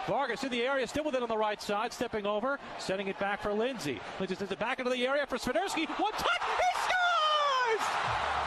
Vargas in the area, still with it on the right side, stepping over, sending it back for Lindsay. Lindsay sends it back into the area for Swiderski. One touch, he scores!